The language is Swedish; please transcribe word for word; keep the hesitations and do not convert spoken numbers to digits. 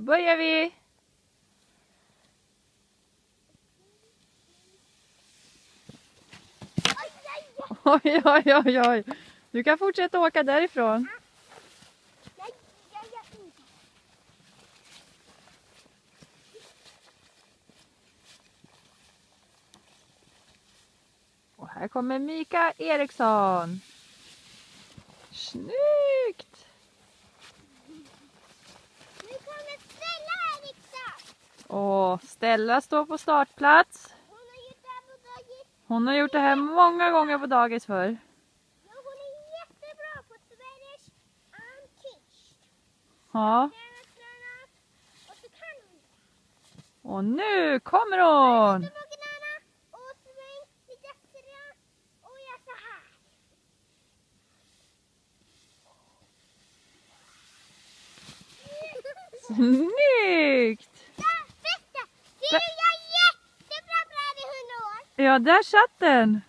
börjar vi. Oj, oj, oj, oj. Du kan fortsätta åka därifrån. Och här kommer Mika Eriksson. Snyggt! Nu kommer Stella Eriksson. Och Stella står på startplats. Hon har gjort det här på dagis. Hon har gjort det här många gånger på dagis förr. Ja, hon är jättebra på Swedish and Kids. Ja. Och så kan hon. Och nu kommer hon! Och sväng lite extra. Och gör så här. Snyggt! Där, bästa! Ser du, jag är jättebra på det i hundra år. Ja, där satt den.